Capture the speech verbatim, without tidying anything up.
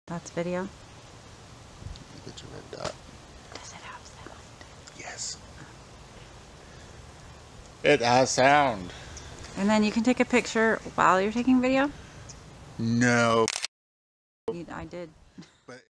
That's video. Get your red dot. Does it have sound? Yes. It has sound. And then you can take a picture while you're taking video? No. I did. But